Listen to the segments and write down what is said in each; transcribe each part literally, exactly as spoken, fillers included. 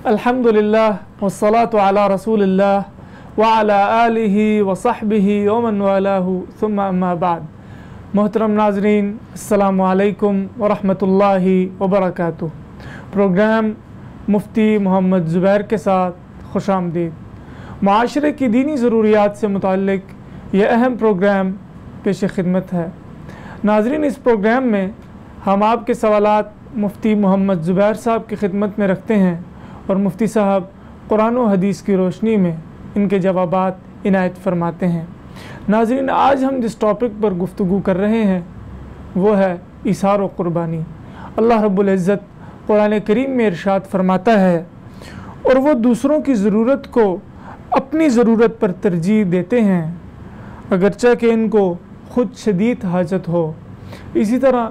अल्हम्दुलिल्लाह वस्सलातु अला रसूलिल्लाह व अला आलिहि व सहबिहि व मन वालाहु सुम्मा अम्मा बाद। मोहतरम नाज़रीन, अस्सलामु अलैकुम व रहमतुल्लाहि व बरकातुहू। प्रोग्राम मुफ्ती मोहम्मद ज़ुबैर के साथ खुशामदीद। माशरे की दीनी ज़रूरियात से मुताल्लिक़ यह अहम प्रोग्राम पेश खिदमत है। नाज़रीन, इस प्रोग्राम में हम आपके सवालात मुफ्ती मोहम्मद ज़ुबैर साहब की खिदमत में रखते हैं और मुफ्ती साहब कुरान व हदीस की रोशनी में इनके जवाबात इनायत फरमाते हैं। नाज़रीन, आज हम जिस टॉपिक पर गुफ्तगू कर रहे हैं वो है इसार व क़ुरबानी। अल्लाह रब्बुल इज़्ज़त कुरान करीम में इरशाद फरमाता है, और वो दूसरों की ज़रूरत को अपनी ज़रूरत पर तरजीह देते हैं अगरचे कि इनको ख़ुद शदीद हाजत हो। इसी तरह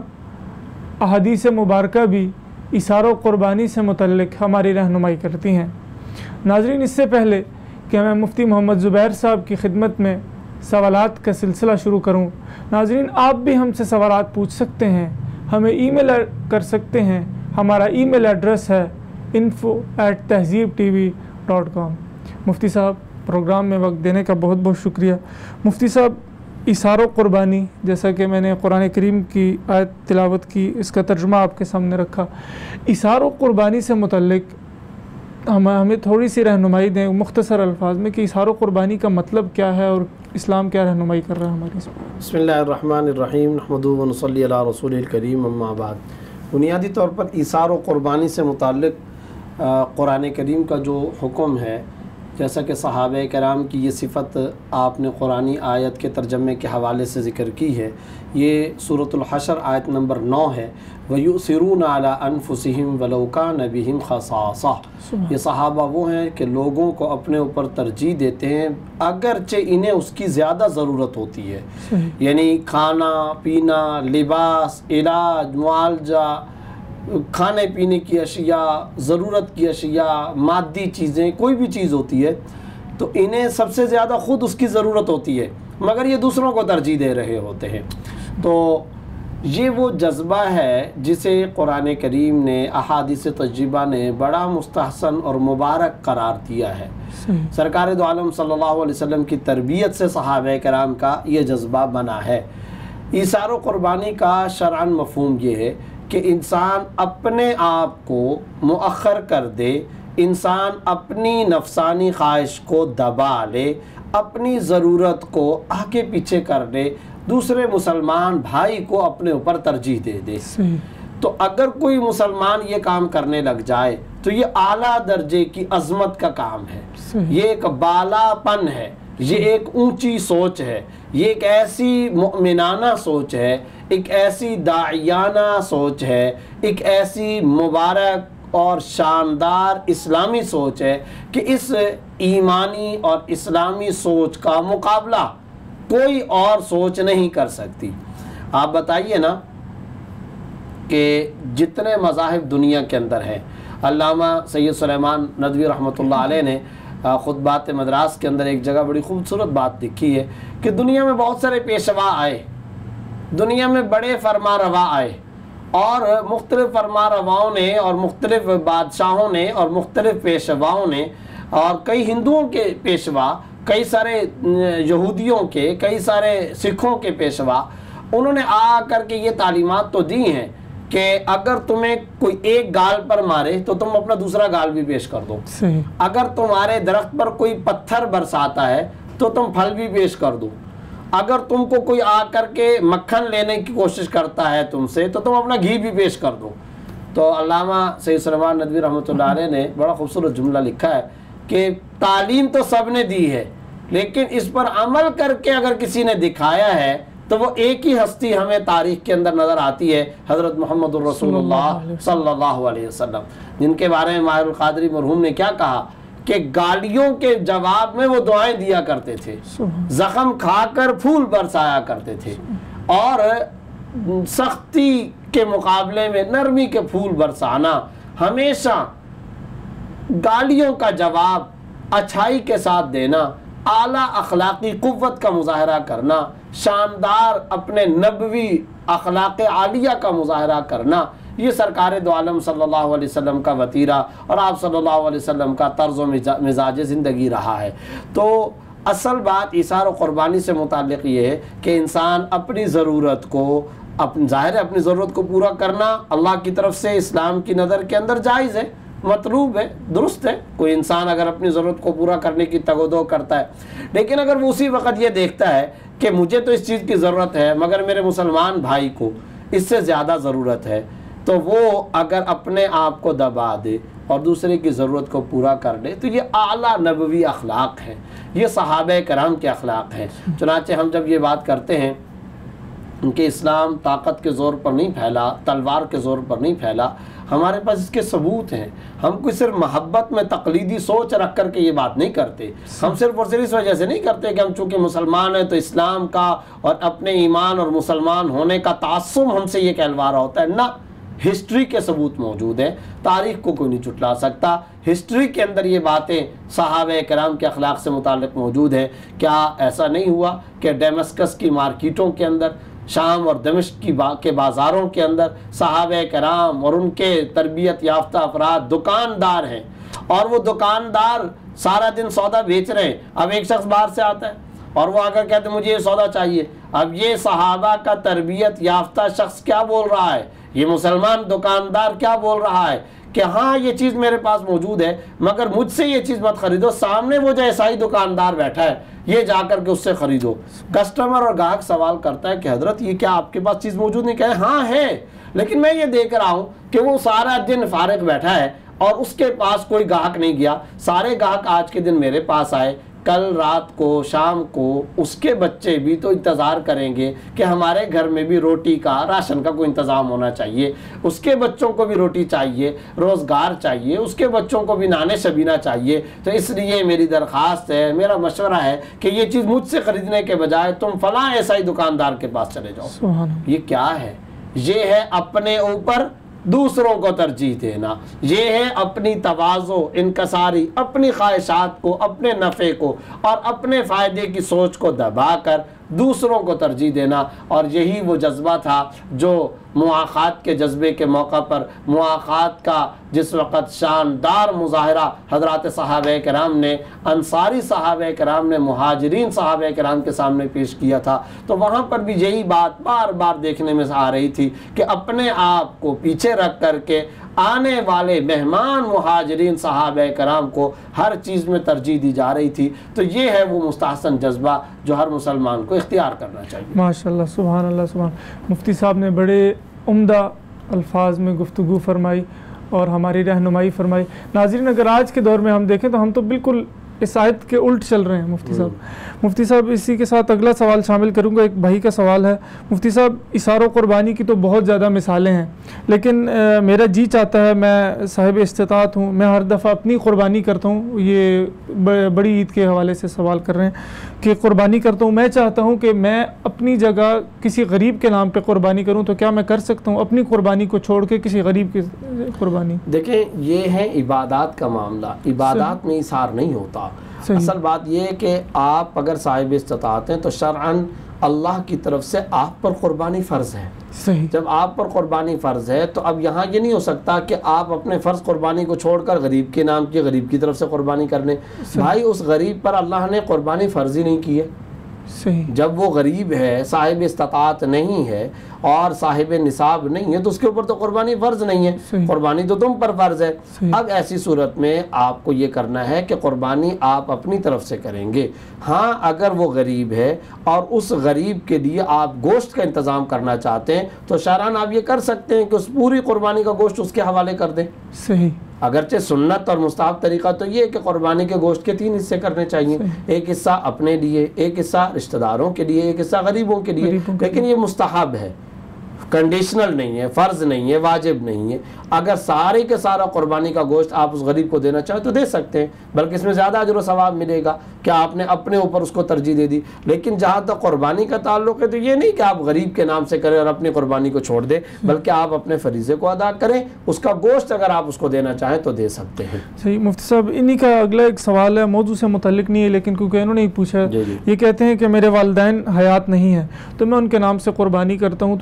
अहादीस मुबारका भी इसार व क़ुरबानी से मुतल्लिक़ हमारी रहनुमाई करती हैं। नाज़रीन, इससे पहले कि मैं मुफ्ती मोहम्मद ज़ुबैर साहब की खिदमत में सवालात का सिलसिला शुरू करूं, नाज़रीन आप भी हमसे सवालात पूछ सकते हैं, हमें ईमेल कर सकते हैं। हमारा ईमेल एड्रेस है info at Tahzeeb T V dot com. Mufti साहब, प्रोग्राम में वक्त देने का बहुत बहुत शुक्रिया। मुफ्ती साहब, इसार व क़ुरबानी, जैसा कि मैंने कुरान करीम की आयत तिलावत की, इसका तर्जुमा आपके सामने रखा। इसार व क़ुरबानी से मुतल्लिक़ हम हमें थोड़ी सी रहनुमाई दें मुख्तसर अल्फाज में कि इसार व क़ुरबानी का मतलब क्या है और इस्लाम क्या रहनुमाई कर रहा है हमारी इसमें। बिस्मिल्लाहिर्रहमानिर्रहीम, नहमदुहु व नसल्ली अला रसूलिल करीम, अम्मा बाद। बुनियादी तौर पर इसार व क़ुरबानी से मुताल्लिक़ कुरान करीम का जो हुक्म है, जैसा कि सहाबे कराम की ये सिफ़त आपने कुरानी आयत के तर्जमे के हवाले से ज़िक्र की है। ये सूरतुल हशर आयत नंबर नौ है। वयुसिरून अला अनफुसिहिम वलौ कान बिहिम खसासा। ये सहाबा वो हैं कि लोगों को अपने ऊपर तरजीह देते हैं अगरचे इन्हें उसकी ज़्यादा ज़रूरत होती है। यानी खाना पीना, लिबास, इलाज, मुआलजा, खाने पीने की अशिया, ज़रूरत की अशिया, मादी चीज़ें, कोई भी चीज़ होती है तो इन्हें सबसे ज़्यादा ख़ुद उसकी ज़रूरत होती है, मगर ये दूसरों को तरजीह दे रहे होते हैं। तो ये वो जज्बा है जिसे कुरान करीम ने, अहादीस तज्रिबा ने बड़ा मुस्तहसन और मुबारक करार दिया है। सरकार दो आलम सल्लल्लाहु अलैहि वसल्लम की तरबियत से सहाबा कराम का ये जज्बा बना है। इसार व क़ुरबानी का शरअन मफ़हूम ये है कि इंसान अपने आप को मुअख्खर कर दे, इंसान अपनी नफसानी ख्वाहिश को दबा ले, अपनी ज़रूरत को आगे पीछे कर दे, दूसरे मुसलमान भाई को अपने ऊपर तरजीह दे दे। तो अगर कोई मुसलमान ये काम करने लग जाए तो ये आला दर्जे की अज़मत का काम है, ये एक बालापन है, ये एक ऊंची सोच है, ये एक ऐसी मुमिनाना सोच है, एक ऐसी दाइयाना सोच है, एक ऐसी मुबारक और शानदार इस्लामी सोच है कि इस ईमानी और इस्लामी सोच का मुकाबला कोई और सोच नहीं कर सकती। आप बताइए ना कि जितने मज़ाहिब दुनिया के अंदर हैं, अल्लामा सैयद सुलेमान नदवी रहमतुल्लाह अलैह ने खुतबात मदरास के अंदर एक जगह बड़ी खूबसूरत बात लिखी है कि दुनिया में बहुत सारे पेशवा आए, दुनिया में बड़े फरमा रवा आए, और मुख्तलिफ़ फरमा रवाओं ने और मुख्तलिफ़ बादशाहों ने और मुख्तलिफ़ पेशवाओं ने, और कई हिंदुओं के पेशवा, कई सारे यहूदियों के, कई सारे सिखों के पेशवा, उन्होंने आ कर के ये तालीमात तो दी हैं कि अगर तुम्हें कोई एक गाल पर मारे तो तुम अपना दूसरा गाल भी पेश कर दो, अगर तुम्हारे दरख्त पर कोई पत्थर बरसाता है तो तुम फल भी पेश कर दो, अगर तुमको कोई आकर के मक्खन लेने की कोशिश करता है तुमसे तो तुम अपना घी भी पेश कर दो। तो अल्लामा सैयद सुलेमान नदवी रहमतुल्लाह अलैह ने बड़ा खूबसूरत जुमला लिखा है कि तालीम तो सब ने दी है, लेकिन इस पर अमल करके अगर किसी ने दिखाया है तो वो एक ही हस्ती हमें तारीख के अंदर नज़र आती है, हज़रत मोहम्मद रसूलुल्लाह सल्लल्लाहु अलैहि वसल्लम, जिनके बारे में माहिरुल क़ादरी मरहूम ने क्या कहा कि गालियों के जवाब में वो दुआएं दिया करते थे, ज़ख्म खाकर फूल बरसाया करते थे, और सख्ती के मुकाबले में नरमी के फूल बरसाना, हमेशा गालियों का जवाब अच्छाई के साथ देना, आला अखलाकी कुव्वत का मुजाहरा करना, शानदार अपने नबवी अखलाक आलिया का मुजाहरा करना, ये सरकार दो आलम सल्लल्लाहु अलैहि वसल्लम का वतीरा और आप सल्लल्लाहु अलैहि वसल्लम का तर्ज़ व मिजाज ज़िंदगी रहा है। तो असल बात इसार और क़ुरबानी से मुताल्लिक़ ये है कि इंसान अपनी ज़रूरत को, अपनी ज़ाहिर है अपनी ज़रूरत को पूरा करना अल्लाह की तरफ से इस्लाम की नज़र के अंदर जायज़ है, मतलूब है, दुरुस्त है। कोई इंसान अगर अपनी ज़रूरत को पूरा करने की तगोदो करता है, लेकिन अगर वो उसी वक्त ये देखता है कि मुझे तो इस चीज़ की ज़रूरत है मगर मेरे मुसलमान भाई को इससे ज़्यादा ज़रूरत है, तो वो अगर अपने आप को दबा दे और दूसरे की ज़रूरत को पूरा कर ले, तो ये आला नबवी अखलाक है, ये सहाबे कराम के अखलाक हैं। चुनांचे हम जब ये बात करते हैं कि इस्लाम ताकत के ज़ोर पर नहीं फैला, तलवार के ज़ोर पर नहीं फैला, हमारे पास इसके सबूत हैं। हम कोई सिर्फ मोहब्बत में तकलीदी सोच रख कर के ये बात नहीं करते। हम सिर्फ और सिर्फ इस वजह से नहीं करते कि हम चूँकि मुसलमान हैं तो इस्लाम का और अपने ईमान और मुसलमान होने का तासुम हमसे ये कहलवा रहा होता है। ना, हिस्ट्री के सबूत मौजूद हैं, तारीख़ को कोई नहीं चुटला सकता। हिस्ट्री के अंदर ये बातें सहाबे कराम के अखलाक से मुताल्लिक़ मौजूद है। क्या ऐसा नहीं हुआ कि डेमस्कस की मार्केटों के अंदर, शाम और दमिश्क की बा, के बाज़ारों के अंदर सहाबे कराम और उनके तरबियत याफ्ता अफराद दुकानदार हैं और वो दुकानदार सारा दिन सौदा बेच रहे हैं। अब एक शख्स बाहर से आता है और वो आकर कहते हैं मुझे ये सौदा चाहिए। अब ये सहाबा का तरबियत याफ्ता शख्स क्या बोल रहा है, ये मुसलमान दुकानदार क्या बोल रहा है कि हाँ ये चीज़ मेरे पास मौजूद है मगर मुझसे ये चीज़ मत खरीदो, सामने वो जो ईसाई दुकानदार बैठा है ये जाकर के उससे ख़रीदो। कस्टमर और ग्राहक सवाल करता है कि हज़रत ये क्या आपके पास चीज़ मौजूद नहीं? कहे हाँ है, लेकिन मैं ये देख रहा हूँ कि वो सारा दिन फारिग बैठा है और उसके पास कोई ग्राहक नहीं गया। सारे ग्राहक आज के दिन मेरे पास आए, कल रात को, शाम को उसके बच्चे भी तो इंतज़ार करेंगे कि हमारे घर में भी रोटी का, राशन का कोई इंतज़ाम होना चाहिए। उसके बच्चों को भी रोटी चाहिए, रोज़गार चाहिए, उसके बच्चों को भी नाने शबीना चाहिए। तो इसलिए मेरी दरख्वास्त है, मेरा मशवरा है कि ये चीज़ मुझसे ख़रीदने के बजाय तुम फ़लाँ ऐसा ही दुकानदार के पास चले जाओ। ये क्या है? ये है अपने ऊपर दूसरों को तरजीह देना, ये है अपनी तवाज़ो, इनकसारी, अपनी ख्वाहिशात को, अपने नफ़े को और अपने फ़ायदे की सोच को दबाकर दूसरों को तरजीह देना। और यही वो जज्बा था जो मुआख़ात के जज्बे के मौका पर, मुआख़ात का जिस वक़्त शानदार मुज़ाहरा हज़रात सहाबे कराम ने, अंसारी सहाबे कराम ने मुहाजिरीन सहाबे कराम के सामने पेश किया था, तो वहाँ पर भी यही बात बार बार देखने में आ रही थी कि अपने आप को पीछे रख कर के आने वाले मेहमान मुहाजिरीन सहाबे कराम को हर चीज़ में तरजीह दी जा रही थी। तो ये है वो मुस्तहसन जज्बा जो हर मुसलमान को इख्तियार करना चाहिए। माशाअल्लाह, सुभान अल्लाह, सुभान। मुफ्ती साहब ने बड़े उम्दा अल्फाज में गुफ्तगू फरमाई और हमारी रहनुमाई फरमाई। नाज़रीन, अगर आज के दौर में हम देखें तो हम तो बिल्कुल इस आयत के उल्ट चल रहे हैं मुफ्ती साहब। मुफ्ती साहब, इसी के साथ अगला सवाल शामिल करूंगा। एक भाई का सवाल है, मुफ्ती साहब, इसारो कुर्बानी की तो बहुत ज़्यादा मिसालें हैं, लेकिन आ, मेरा जी चाहता है, मैं साहिब इस्तिताअत हूँ, मैं हर दफ़ा अपनी कुर्बानी करता हूँ। ये बड़ी ईद के हवाले से सवाल कर रहे हैं कि कुर्बानी करता हूँ, मैं चाहता हूँ कि मैं अपनी जगह किसी गरीब के नाम पर कुर्बानी करूँ, तो क्या मैं कर सकता हूँ अपनी कुर्बानी को छोड़ के किसी गरीब की कुर्बानी? देखें, ये है इबादत का मामला, इबादत में इसार नहीं होता। असल बात यह है कि आप अगर साहिब इस्तिताअत हैं तो शरअन अल्लाह की तरफ से आप पर कुर्बानी फ़र्ज़ है। सही। जब आप पर कुर्बानी फ़र्ज़ है तो अब यहाँ ये नहीं हो सकता कि आप अपने फ़र्ज़ कुर्बानी को छोड़कर गरीब के नाम की, गरीब की तरफ से कुर्बानी कर लें। भाई, उस गरीब पर अल्लाह ने कुर्बानी फ़र्ज़ ही नहीं की है। सही। जब वो गरीब है, साहिब इस्तिताअत नहीं है और साहिब निसाब नहीं है, तो उसके ऊपर तो कुर्बानी फ़र्ज़ नहीं है, कुर्बानी तो तुम पर फ़र्ज़ है। अब ऐसी सूरत में आपको ये करना है कि कुर्बानी आप अपनी तरफ से करेंगे। हाँ, अगर वो गरीब है और उस गरीब के लिए आप गोश्त का इंतज़ाम करना चाहते हैं तो शरअन आप ये कर सकते हैं कि उस पूरी कुर्बानी का गोश्त उसके हवाले कर दें। सही। अगरचे सुन्नत और मुस्ताहब तरीक़ा तो ये है कि कुर्बानी के गोश्त के तीन हिस्से करने चाहिए, एक हिस्सा अपने लिए, एक हिस्सा रिश्तेदारों के लिए, एक हिस्सा गरीबों के लिए। लेकिन ये मुस्तहब है, कंडीशनल नहीं है, फ़र्ज़ नहीं है, वाजिब नहीं है। अगर सारे के सारा कुर्बानी का गोश्त आप उस गरीब को देना चाहें तो दे सकते हैं, बल्कि इसमें ज़्यादा अजर व सवाब मिलेगा कि आपने अपने ऊपर उसको तरजीह दे दी। लेकिन जहाँ तक कुर्बानी का ताल्लुक़ है तो ये नहीं कि आप गरीब के नाम से करें और अपनी कुर्बानी को छोड़ दें, बल्कि आप अपने फरीज़े को अदा करें। उसका गोश्त अगर आप उसको देना चाहें तो दे सकते हैं। सही। मुफ्ती साहब, इन्हीं का अगला एक सवाल है, मौजू से मुतल्लिक़ नहीं है, लेकिन क्योंकि इन्होंने ही पूछा है। ये कहते हैं कि मेरे वालिदैन हयात नहीं है तो मैं उनके नाम से कुर्बानी करता हूँ, तो क्या ये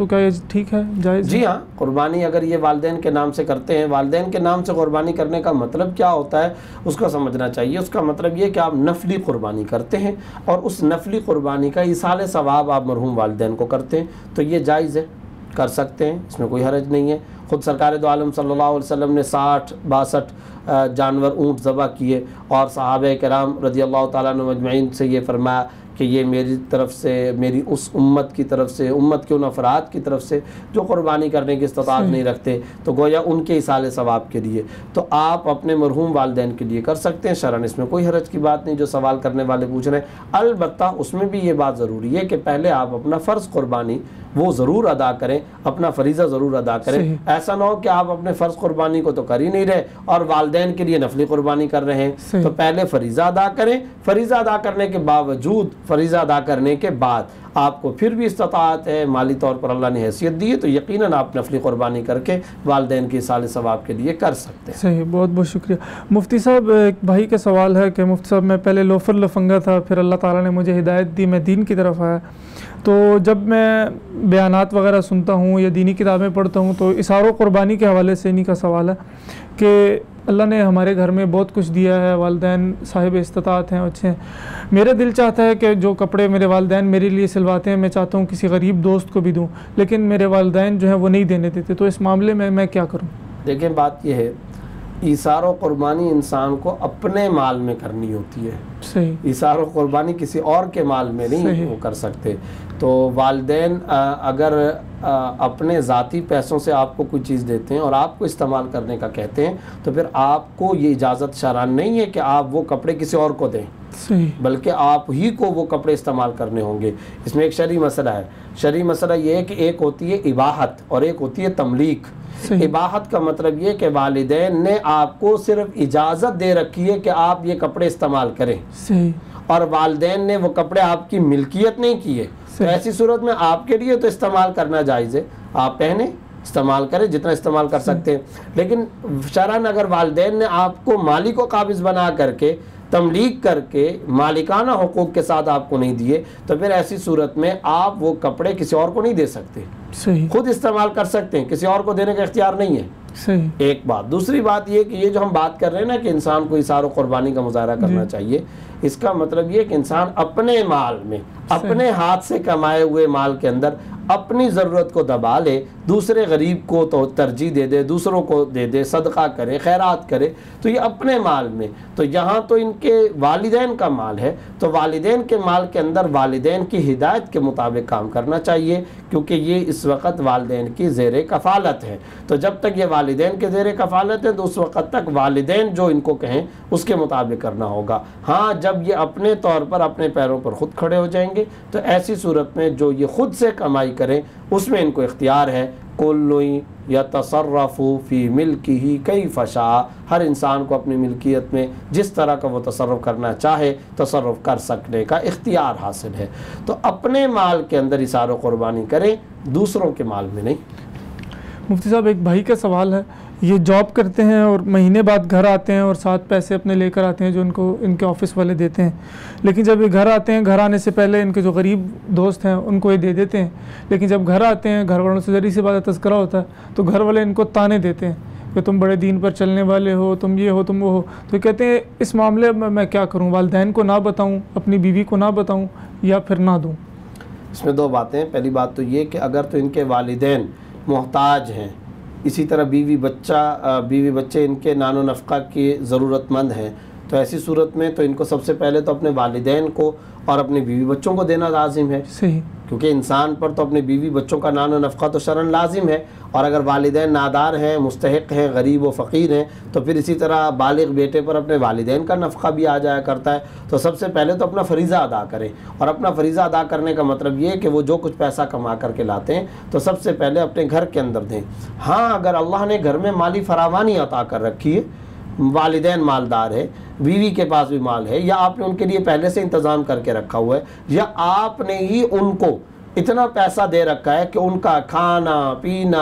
ठीक है, जायज़ जी हाँ, कुर्बानी अगर ये वालिदैन के नाम से करते हैं, वालिदैन के नाम से कुर्बानी करने का मतलब क्या होता है उसको समझना चाहिए। उसका मतलब ये कि आप नफली कुर्बानी करते हैं और उस नफली कुर्बानी का इसाले सवाब आप मरहूम वालिदैन को करते हैं, तो ये जायज़ है, कर सकते हैं, इसमें कोई हरज नहीं है। ख़ुद सरकार दो आलम सल्लल्लाहु अलैहि वसल्लम ने साठ बासठ जानवर ऊँट ज़बह किए और सहाबे किराम रज़ियल्लाहु ताला अन्हुम अजमईन से ये फरमाया कि ये मेरी तरफ से, मेरी उस उम्मत की तरफ से, उम्मत के उन अफराद की तरफ से जो कुर्बानी करने की इस्तिताअत नहीं रखते, तो गोया उनके इसाले सवाब के लिए। तो आप अपने मरहूम वालिदैन के लिए कर सकते हैं, शरन इसमें कोई हरज की बात नहीं जो सवाल करने वाले पूछ रहे हैं। अलबत्ता उसमें भी ये बात ज़रूरी है कि पहले आप अपना फ़र्ज़ कुर्बानी वो ज़रूर अदा करें, अपना फरीज़ा ज़रूर अदा करें। ऐसा ना हो कि आप अपने फ़र्ज़ कुर्बानी को तो कर ही नहीं रहे और वालिदैन के लिए नफली कुर्बानी कर रहे हैं। तो पहले फरीज़ा अदा करें, फरीज़ा अदा करने के बावजूद, फरीज़ा अदा करने के बाद आपको फिर भी इस्तिताअत है, माली तौर पर अल्लाह ने हैसियत दी है, तो यकीनन आप नफली कुर्बानी करके वालिदैन के इसाले सवाब के लिए कर सकते हैं। सही, बहुत बहुत शुक्रिया। मुफ्ती साहब, एक भाई का सवाल है कि मुफ्ती साहब मैं पहले लोफर लफंगा था, फिर अल्लाह ताला ने मुझे हिदायत दी, मैं दीन की तरफ आया, तो जब मैं बयानात वगैरह सुनता हूँ या दीनी किताबें पढ़ता हूँ तो इसारों कुर्बानी के हवाले से इन्हीं का सवाल है कि अल्लाह ने हमारे घर में बहुत कुछ दिया है, वालिदैन साहिब इस्तिताअत हैं, अच्छे हैं। मेरा दिल चाहता है कि जो कपड़े मेरे वालिदैन मेरे लिए सिलवाते हैं मैं चाहता हूँ किसी गरीब दोस्त को भी दूँ, लेकिन मेरे वालिदैन जो हैं वो नहीं देने देते, तो इस मामले में मैं क्या करूँ? देखें, बात यह है, ईसार व कुर्बानी इंसान को अपने माल में करनी होती है। सही। ईसार व कुर्बानी किसी और के माल में नहीं वो कर सकते। तो वालिदैन अगर आ, अपने ज़ाती पैसों से आपको कोई चीज़ देते हैं और आपको इस्तेमाल करने का कहते हैं, तो फिर आपको ये इजाज़त शरअन नहीं है कि आप वो कपड़े किसी और को दें, सही, बल्कि आप ही को वो कपड़े इस्तेमाल करने होंगे। इसमें एक शरई मसला है। शरई मसला ये है कि एक होती है इबाहत और एक होती है तमलीक। इबाहत का मतलब ये कि वालिदैन ने आपको सिर्फ इजाज़त दे रखी है कि आप ये कपड़े इस्तेमाल करें, सही, और वालिदैन ने वो कपड़े आपकी मिल्कियत नहीं किए। तो ऐसी सूरत में आपके लिए तो इस्तेमाल करना जायज़ है, आप पहने, इस्तेमाल करें जितना इस्तेमाल कर सकते हैं। लेकिन शरअन अगर वालिदैन ने आपको माली को काबिज़ बना करके, तमलीक करके, मालिकाना हुकूक के साथ आपको नहीं दिए, तो फिर ऐसी सूरत में आप वो कपड़े किसी और को नहीं दे सकते। सही, खुद इस्तेमाल कर सकते हैं, किसी और को देने का इख्तियार नहीं है। सही। एक बात। दूसरी बात ये कि ये जो हम बात कर रहे हैं ना कि इंसान को इसार कुर्बानी का मुजाहरा करना चाहिए, इसका मतलब ये कि इंसान अपने माल में, अपने हाथ से कमाए हुए माल के अंदर अपनी ज़रूरत को दबा ले, दूसरे गरीब को तो तरजीह दे दे, दूसरों को दे दे, सदका करे, खैरात करे, तो ये अपने माल में। तो यहाँ तो इनके वालिदैन का माल है, तो वालिदैन के माल के अंदर वालिदैन की हिदायत के मुताबिक काम करना चाहिए, क्योंकि ये इस वक्त वालिदैन की ज़ेर कफ़ालत है। तो जब तक ये वालिदैन के ज़ेर कफ़ालत है तो उस वक्त तक वालिदैन जो इनको कहें उसके मुताबिक करना होगा। हाँ, जब ये अपने तौर पर अपने पैरों पर ख़ुद खड़े हो जाएंगे तो ऐसी सूरत में जो ये ख़ुद से कमाई करें उसमें इनको इख्तियार है। कुल्लुई या तसर्रफ़ु फ़ी मिल्किही कैफ़ शाअ, हर इंसान को अपनी मिल्कियत में जिस तरह का वो तसर्रुफ़ करना चाहे तसर्रुफ़ कर सकने का इख्तियार हासिल है। तो अपने माल के अंदर इसारो कुर्बानी करें, दूसरों के माल में नहीं। मुफ्ती साहब, एक भाई का सवाल है, ये जॉब करते हैं और महीने बाद घर आते हैं और साथ पैसे अपने लेकर आते हैं जो इनको इनके ऑफिस वाले देते हैं, लेकिन जब ये घर आते हैं, घर आने से पहले इनके जो गरीब दोस्त हैं उनको ये दे देते हैं, लेकिन जब घर आते हैं घर वालों से ज़री सी बात तज़किरा होता है तो घर वाले इनको ताने देते हैं कि तुम बड़े दीन पर चलने वाले हो, तुम ये हो, तुम वो हो। तो कहते हैं इस मामले में मैं क्या करूँ, वालिदैन को ना बताऊँ, अपनी बीवी को ना बताऊँ या फिर ना दूँ? इसमें दो बातें। पहली बात तो ये कि अगर तो इनके वालिदैन मोहताज हैं, इसी तरह बीवी बच्चा बीवी बच्चे इनके नानो नफ़क़ा की ज़रूरतमंद हैं, तो ऐसी सूरत में तो इनको सबसे पहले तो अपने वालिदैन को और अपने बीवी बच्चों को देना लाजिम है। सही, क्योंकि इंसान पर तो अपने बीवी बच्चों का नानो नफ़क़ा तो शरन लाजिम है, और अगर वालिदैन नादार हैं, मुस्तहिक हैं, गरीब व फ़कीर हैं, तो फिर इसी तरह बालिग बेटे पर अपने वालिदैन का नफ़क़ा भी आ जाया करता है। तो सबसे पहले तो अपना फ़रीज़ा अदा करें, और अपना फ़रीज़ा अदा करने का मतलब ये कि वो जो कुछ पैसा कमा करके लाते हैं तो सबसे पहले अपने घर के अंदर दें। हाँ, अगर अल्लाह ने घर में माली फरावानी अता कर रखी है, वालिदैन मालदार है, बीवी के पास भी माल है, या आपने उनके लिए पहले से इंतज़ाम करके रखा हुआ है, या आपने ही उनको इतना पैसा दे रखा है कि उनका खाना पीना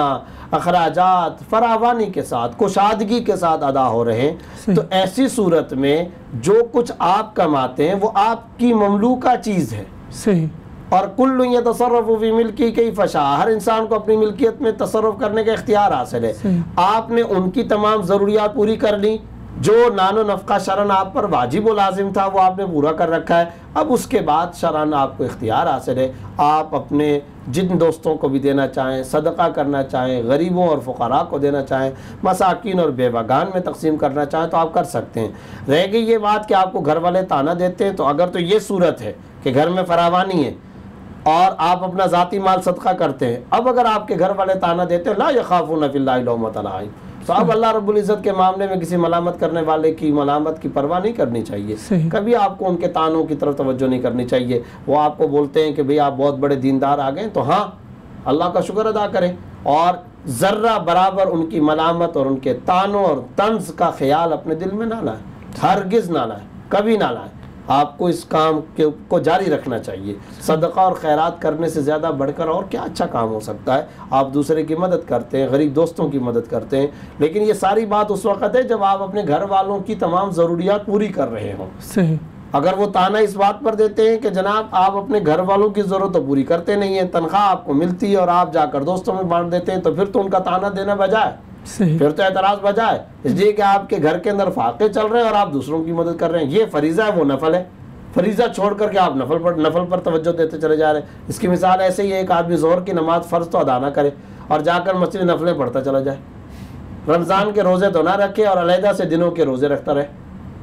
अखराजात फरावानी के साथ, कुशादगी के साथ अदा हो रहे हैं, तो ऐसी सूरत में जो कुछ आप कमाते हैं वो आपकी ममलूका चीज़ है। सही, और कुल्लु यतसर्रफु फी मिल्की कैफ़ शाअ, हर इंसान को अपनी मिल्कियत में तसर्रुफ करने का इख्तियार हासिल है। आपने उनकी तमाम ज़रूरियात पूरी कर ली, जो नानो नफ़क़ा शरन आप पर वाजिब व लाजिम था वो आपने पूरा कर रखा है। अब उसके बाद शरन आपको इख्तियार हासिल है, आप अपने जिन दोस्तों को भी देना चाहें, सदका करना चाहें, गरीबों और फ़ुक़रा को देना चाहें, मसाकिन और बेवगान में तकसीम करना चाहें तो आप कर सकते हैं। रह गई ये बात कि आपको घर वाले ताना देते हैं, तो अगर तो ये सूरत है कि घर में फरावानी है और आप अपना ज़ाती माल सदका करते हैं, अब अगर आपके घर वाले ताना देते हैं ला यख़ाफ़ून फ़िल्लाहि लौमत लाइम, तो अब अल्लाह रब्बुल इज़्ज़त के मामले में किसी मलामत करने वाले की मलामत की परवाह नहीं करनी चाहिए। कभी आपको उनके तानों की तरफ तवज्जो नहीं करनी चाहिए। वो आपको बोलते हैं कि भाई आप बहुत बड़े दीनदार आ गए, तो हाँ अल्लाह का शुक्र अदा करें और ज़र्रा बराबर उनकी मलामत और उनके तानों और तंज का ख्याल अपने दिल में ना लाएं, हरगिज़ ना लाएं, कभी ना लाएं। आपको इस काम के को जारी रखना चाहिए। सदका और खैरात करने से ज़्यादा बढ़कर और क्या अच्छा काम हो सकता है। आप दूसरे की मदद करते हैं, गरीब दोस्तों की मदद करते हैं, लेकिन ये सारी बात उस वक़्त है जब आप अपने घर वालों की तमाम ज़रूरियात पूरी कर रहे हों। सही। अगर वो ताना इस बात पर देते हैं कि जनाब आप अपने घर वालों की ज़रूरत तो पूरी करते नहीं हैं, तनख्वाह आपको मिलती है और आप जाकर दोस्तों में बांट देते हैं, तो फिर तो उनका ताना देना बजाय, फिर तो एतराज़ बजाय, इसलिए कि आपके घर के अंदर फाके चल रहे हैं और आप दूसरों की मदद कर रहे हैं। ये फरीज़ा है, वो नफल है। फरीज़ा छोड़ करके आप नफल पर नफल पर तवज्जो देते चले जा रहे हैं। इसकी मिसाल ऐसे ही है, एक आदमी ज़ोहर की नमाज फ़र्ज़ तो अदा ना करे और जाकर मस्जिद नफलें पढ़ता चला जाए, रमज़ान के रोज़े तो ना रखे और अलहदा से दिनों के रोज़े रखता रहे,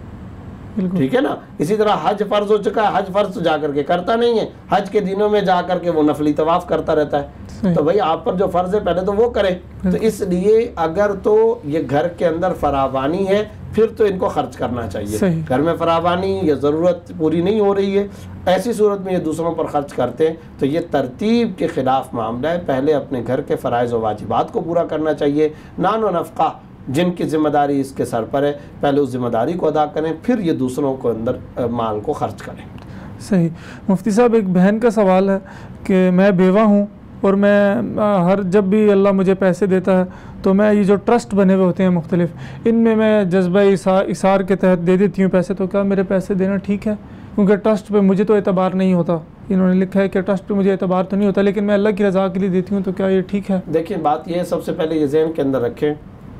ठीक है ना। इसी तरह हज फ़र्ज़ हो चुका है, हज फ़र्ज़ तो जाकर के करता नहीं है, हज के दिनों में जाकर के वो नफली तवाफ़ करता रहता है। तो भाई आप पर जो फ़र्ज़ है पहले तो वो करे। तो इसलिए अगर तो ये घर के अंदर फरावानी है फिर तो इनको खर्च करना चाहिए। घर में फरावानी या ज़रूरत पूरी नहीं हो रही है, ऐसी सूरत में ये दूसरों पर खर्च करते हैं, तो ये तरतीब के ख़िलाफ़ मामला है। पहले अपने घर के फ़राइज़ व वाजिबात को पूरा करना चाहिए। नानो नफ़क़ा जिनकी ज़िम्मेदारी इसके सर पर है, पहले उस ज़िम्मेदारी को अदा करें, फिर ये दूसरों को अंदर माल को खर्च करें। सही। मुफ्ती साहब, एक बहन का सवाल है कि मैं बेवा हूँ और मैं हर जब भी अल्लाह मुझे पैसे देता है तो मैं ये जो ट्रस्ट बने हुए होते हैं मुख्तलिफ, इनमें मैं जज्बा इसार के तहत दे देती हूँ पैसे, तो क्या मेरे पैसे देना ठीक है? क्योंकि ट्रस्ट पे मुझे तो एतबार नहीं होता। इन्होंने लिखा है कि ट्रस्ट पे मुझे एतबार तो नहीं होता, लेकिन मैं अल्लाह की रज़ा के लिए देती हूँ, तो क्या ये ठीक है? देखिए बात यह है, सबसे पहले ये ज़हन के अंदर रखें,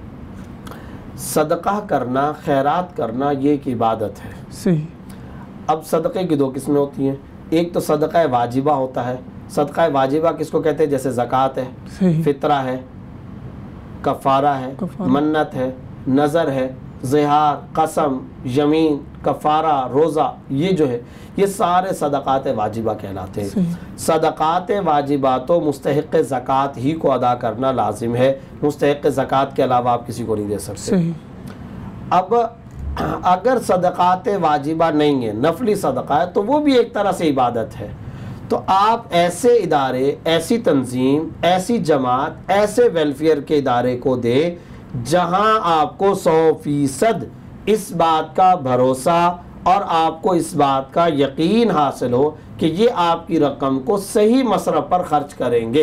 सदका करना, खैरात करना ये एक इबादत है। सही। अब सदक़े की दो किस्में होती हैं, एक तो सदक़ा वाजिबा होता है। सदक़ा वाजिबा किसको कहते हैं? जैसे ज़कात है, फितरा है, कफ़ारा है, मन्नत है, नज़र है, ज़िहार, कसम, यमीन, कफ़ारा, रोज़ा, ये जो है ये सारे सदक़ात वाजिबा कहलाते हैं। सदक़ात वाजिबा तो मुस्तहिक़ ज़कात ही को अदा करना लाजिम है, मुस्तहिक़ ज़कात के अलावा आप किसी को नहीं दे सकते। अब अगर सदक़ात वाजिबा नहीं है, नफली सदक़ा है, तो वो भी एक तरह से इबादत है। तो आप ऐसे इदारे, ऐसी तंजीम, ऐसी जमात, ऐसे वेलफेयर के इदारे को दे जहां आपको सौ फीसद इस बात का भरोसा और आपको इस बात का यकीन हासिल हो कि ये आपकी रकम को सही मसरफ पर खर्च करेंगे,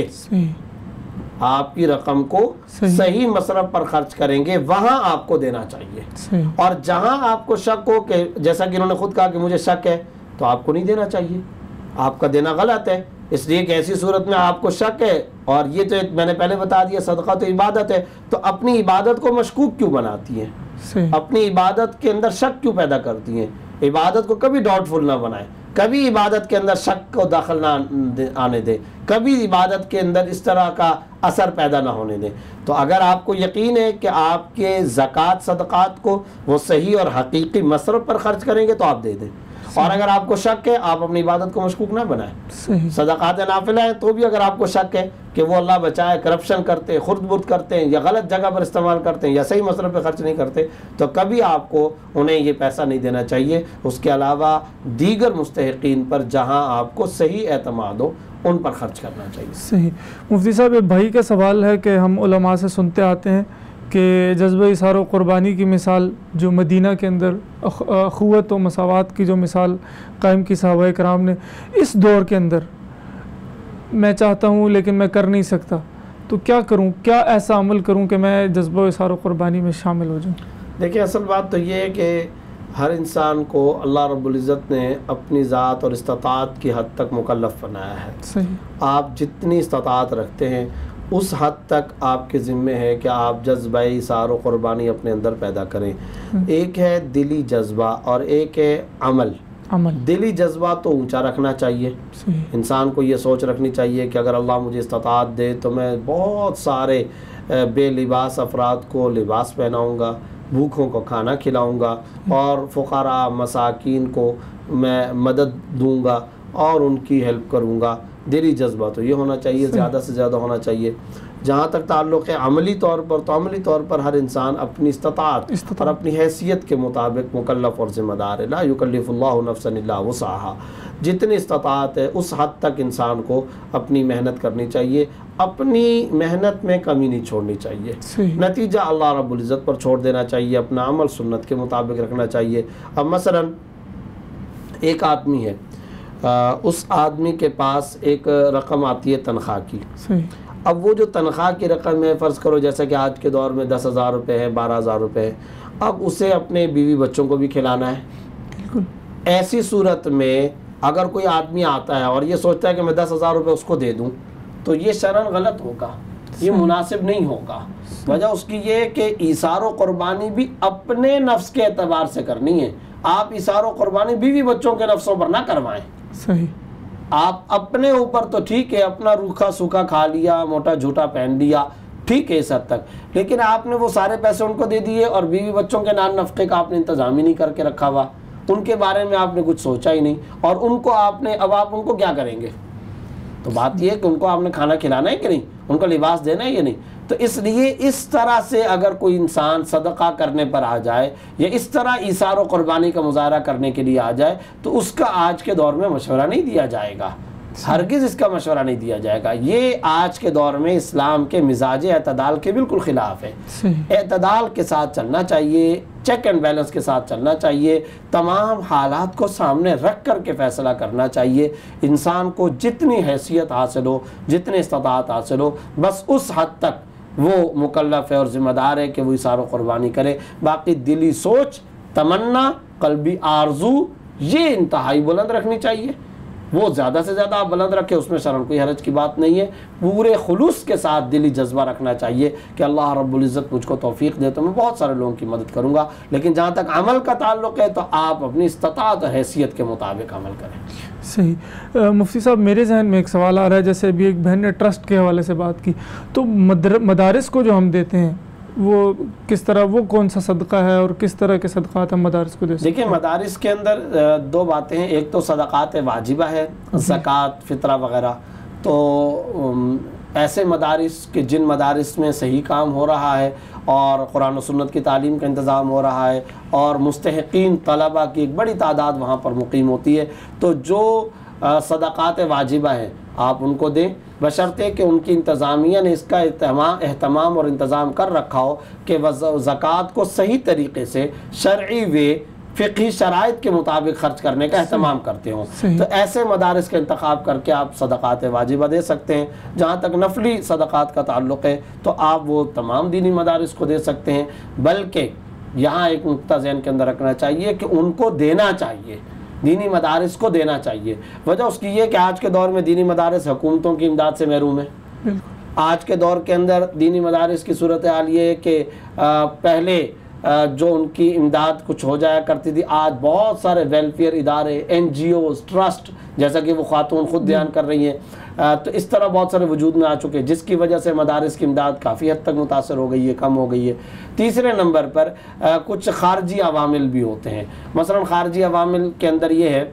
आपकी रकम को सही, सही मसरफ पर खर्च करेंगे, वहां आपको देना चाहिए। और जहां आपको शक हो कि, जैसा कि इन्होंने खुद कहा कि मुझे शक है, तो आपको नहीं देना चाहिए, आपका देना गलत है। इसलिए कि ऐसी सूरत में आपको शक है, और ये तो मैंने पहले बता दिया सदका तो इबादत है, तो अपनी इबादत को मशकूक क्यों बनाती हैं, अपनी इबादत के अंदर शक क्यों पैदा करती हैं? इबादत को कभी डाउटफुल ना बनाएं, कभी इबादत के अंदर शक को दाखिल ना आने दें, कभी इबादत के अंदर इस तरह का असर पैदा ना होने दें। तो अगर आपको यकीन है कि आपके ज़कात सदक़ात को वो सही और हकीकी मसरफ पर खर्च करेंगे तो आप दे दें, और अगर आपको शक है आप अपनी इबादत को मशकूक ना बनाएं। सदक़ात नाफिला है तो भी अगर आपको शक है कि वो अल्लाह बचाए करप्शन करते हैं, खुर्द बुर्द करते हैं, या गलत जगह पर इस्तेमाल करते हैं, या सही मसरफ पे खर्च नहीं करते, तो कभी आपको उन्हें ये पैसा नहीं देना चाहिए। उसके अलावा दीगर मुस्तहिकीन पर जहाँ आपको सही एतमाद हो उन पर खर्च करना चाहिए। सही। मुफ्ती साहब, एक भाई का सवाल है कि हम उलमा से सुनते आते हैं कि जज्बा इसार व क़ुरबानी की मिसाल जो मदीना के अंदर अख़ुवत व मसावात की जो मिसाल कायम की सहाबाए कराम ने, इस दौर के अंदर मैं चाहता हूँ लेकिन मैं कर नहीं सकता, तो क्या करूँ? क्या ऐसा अमल करूँ कि मैं जज्बा इसार व क़ुरबानी में शामिल हो जाऊँ? देखिए असल बात तो ये है कि हर इंसान को अल्लाह रब्बुल इज़्ज़त ने अपनी ज़ात और इस्तात की हद तक मुकल्लफ़ बनाया है। सही। आप जितनी इस्तात रखते हैं उस हद तक आपके ज़िम्मे है कि आप जज्बा इसार व क़ुरबानी अपने अंदर पैदा करें। एक है दिली जज्बा और एक है अमल। अमल। दिली जज्बा तो ऊंचा रखना चाहिए। इंसान को ये सोच रखनी चाहिए कि अगर अल्लाह मुझे इस्तात दे तो मैं बहुत सारे बेलिबास अफराद को लिबास पहनाऊँगा, भूखों को खाना खिलाऊँगा और फ़ुक़रा मसाकीन को मैं मदद दूँगा और उनकी हेल्प करूँगा। दिली जज्बा तो ये होना चाहिए, ज़्यादा से ज़्यादा होना चाहिए। जहाँ तक ताल्लुक़ है अमली तौर पर, तो अमली तौर पर हर इंसान अपनी इस्तात और अपनी हैसियत के मुताबिक मुकल्लफ़ और ज़िम्मेदार है। ला युकल्लिफ़ुल्लाहु नफ़्सन इल्ला वुसअहा। जितनी इस्तात है उस हद तक इंसान को अपनी मेहनत करनी चाहिए, अपनी मेहनत में कमी नहीं छोड़नी चाहिए। नतीजा अल्लाह रब्बुल इज़्ज़त पर छोड़ देना चाहिए, अपना अमल सुन्नत के मुताबिक रखना चाहिए। अब मसलन एक आदमी है, आ, उस आदमी के पास एक रकम आती है तनख्वाह की। अब वो जो तनख्वाह की रकम है, फ़र्ज़ करो जैसे कि आज के दौर में दस हज़ार रुपये है, बारह हज़ार रुपये है, अब उसे अपने बीवी बच्चों को भी खिलाना है। बिल्कुल। ऐसी सूरत में अगर कोई आदमी आता है और ये सोचता है कि मैं दस हज़ार रुपये उसको दे दूँ, तो ये शरन गलत होगा, ये मुनासिब नहीं होगा। वजह उसकी ये कि ईसार व क़ुरबानी भी अपने नफ्स के एतबार से करनी है। आप ईसार व क़ुरबानी बीवी बच्चों के नफ्सों पर ना करवाएं। सही। आप अपने ऊपर तो ठीक है, अपना रूखा सूखा खा लिया, मोटा झूठा पहन लिया, ठीक है इस हद तक, लेकिन आपने वो सारे पैसे उनको दे दिए और बीवी बच्चों के नान नफ़क़े का आपने इंतज़ाम ही नहीं करके रखा हुआ, उनके बारे में आपने कुछ सोचा ही नहीं, और उनको आपने, अब आप उनको क्या करेंगे? तो बात यह है कि उनको आपने खाना खिलाना है कि नहीं, उनको लिबास देना है या नहीं। तो इसलिए इस तरह से अगर कोई इंसान सदका करने पर आ जाए या इस तरह ईसार व क़ुरबानी का मुज़ाहरा करने के लिए आ जाए, तो उसका आज के दौर में मशवरा नहीं दिया जाएगा, हरगिज़ इसका मशवरा नहीं दिया जाएगा। ये आज के दौर में इस्लाम के मिजाज एतदाल के बिल्कुल ख़िलाफ़ है। एतदाल के साथ चलना चाहिए, चेक एंड बैलेंस के साथ चलना चाहिए, तमाम हालात को सामने रख कर के फ़ैसला करना चाहिए। इंसान को जितनी हैसियत हासिल हो, जितनी इस्तात हासिल हो, बस उस हद तक वो मुकल्लफ़ है और ज़िम्मेदार है कि वो ईसार व क़ुरबानी करे। बाकी दिली सोच, तमन्ना, क़ल्बी आरज़ू, ये इंतहाई बुलंद रखनी चाहिए। वो ज़्यादा से ज़्यादा आप बुलंद रखें, उसमें शर्म कोई हरज की बात नहीं है। पूरे खुलूस के साथ दिली जज्बा रखना चाहिए कि अल्लाह रब्बुल इज़्ज़त मुझको तौफ़ीक़ दे तो मैं बहुत सारे लोगों की मदद करूँगा। लेकिन जहाँ तक अमल का ताल्लुक़ है तो आप अपनी इस्तात और हैसियत के मुताबिक अमल करें। सही। आ, मुफ्ती साहब, मेरे जहन में एक सवाल आ रहा है, जैसे अभी एक बहन ने ट्रस्ट के हवाले से बात की, तो मदर मदारिस को जो हम देते हैं वो किस तरह, वो कौन सा सदका है और किस तरह के सदक़ात हम मदारिस को दे सकते हैं? देखिए, मदारिस के अंदर दो बातें हैं। एक तो सदक़ात वाजिबा है, ज़कात, फ़ितरा वग़ैरह। तो ऐसे मदारिस के जिन मदारिस में सही काम हो रहा है और कुरान और सुन्नत की तालीम का इंतज़ाम हो रहा है और मुस्तहिक़ीन तलबा की एक बड़ी तादाद वहाँ पर मुक़ीम होती है, तो जो सदक़ात वाजिबा हैं आप उनको दें, बशर्ते कि उनकी इंतज़ामिया ने इसका एहतमाम और इंतज़ाम कर रखा हो कि ज़कात को सही तरीके से शरई वे फ़िक़ही शराइत के मुताबिक ख़र्च करने का एहतमाम करते हों। तो ऐसे मदारिस का इंतख़ाब करके आप सदक़ात वाजिबा दे सकते हैं। जहाँ तक नफली सदक़ात का ताल्लुक़ है तो आप वो तमाम दीनी मदारिस को दे सकते हैं। बल्कि यहाँ एक नुक्ता ज़हन के अंदर रखना चाहिए कि उनको देना चाहिए, दीनी मदारिस को देना चाहिए। वजह उसकी ये कि आज के दौर में दीनी मदारिस हुकूमतों की इमदाद से महरूम है। आज के दौर के अंदर दीनी मदारिस की सूरत हाल ये है कि पहले जो उनकी इमदाद कुछ हो जाया करती थी, आज बहुत सारे वेलफेयर इदारे, एन जी ओज़, ट्रस्ट, जैसा कि वो खातून ख़ुद बयान कर रही हैं, तो इस तरह बहुत सारे वजूद में आ चुके हैं, जिसकी वजह से मदारिस की इमदाद काफ़ी हद तक मुतासर हो गई है, कम हो गई है। तीसरे नंबर पर आ, कुछ खारजी अवामिल भी होते हैं। मसलन खारजी अवामिल के अंदर ये है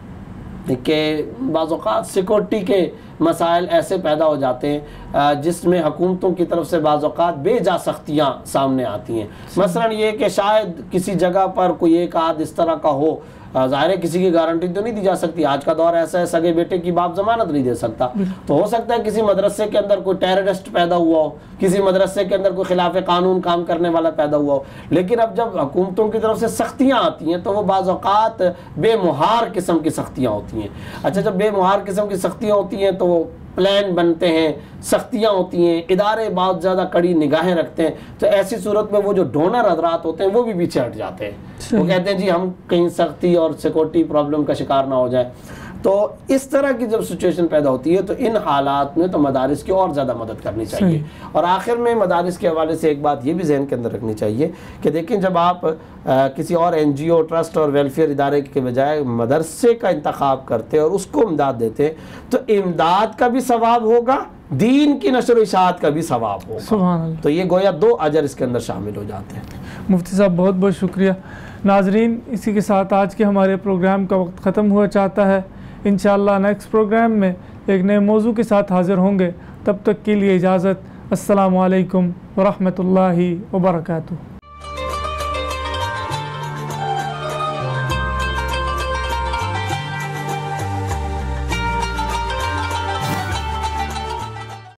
कि बाज़ औक़ात सिक्योरिटी के मसाइल ऐसे पैदा हो जाते हैं जिसमें हुकूमतों की तरफ से बाज़ औक़ात बेजा सख्तियाँ सामने आती हैं। मसलन ये कि शायद किसी जगह पर कोई एक आध इस तरह का हो, ज़ाहिर है किसी की गारंटी तो नहीं दी जा सकती, आज का दौर ऐसा है सगे बेटे की बाप ज़मानत नहीं दे सकता। तो हो सकता है किसी मदरसे के अंदर कोई टेररिस्ट पैदा हुआ हो, किसी मदरसे के अंदर कोई खिलाफ कानून काम करने वाला पैदा हुआ हो, लेकिन अब जब हुकूमतों की तरफ से सख्तियाँ आती हैं तो वो बाज़ औक़ात बेमुहार किस्म की सख्तियाँ होती हैं। अच्छा, जब बेमुहार किस्म की सख्तियाँ होती हैं तो प्लान बनते हैं, सख्तियाँ होती हैं, इदारे बहुत ज़्यादा कड़ी निगाहें रखते हैं, तो ऐसी सूरत में वो जो डोनर हजरात होते हैं वो भी पीछे हट जाते हैं। वो कहते हैं जी हम कहीं सख्ती और सिक्योरिटी प्रॉब्लम का शिकार ना हो जाए। तो इस तरह की जब सिचुएशन पैदा होती है तो इन हालात में तो मदारिस की और ज़्यादा मदद करनी चाहिए। और आखिर में मदारिस के हवाले से एक बात ये भी जहन के अंदर रखनी चाहिए कि देखें, जब आप आ, किसी और एन जी ओ, ट्रस्ट और वेलफेयर इदारे के बजाय मदरसे का इंतखाब करते हैं और उसको इमदाद देते हैं, तो इमदाद का भी सवाब होगा, दीन की नशर इशाअत का भी सवाब होगा। सुभान अल्लाह। तो ये गोया दो अजर इसके अंदर शामिल हो जाते हैं। मुफ्ती साहब बहुत बहुत शुक्रिया। नाजरीन, इसी के साथ आज के हमारे प्रोग्राम का वक्त ख़त्म हुआ चाहता है। इंशाअल्लाह नेक्स्ट प्रोग्राम में एक नए मौजू के साथ हाज़िर होंगे। तब तक के लिए इजाज़त। अस्सलामु अलैकुम व रहमतुल्लाहि व बरकातुहू।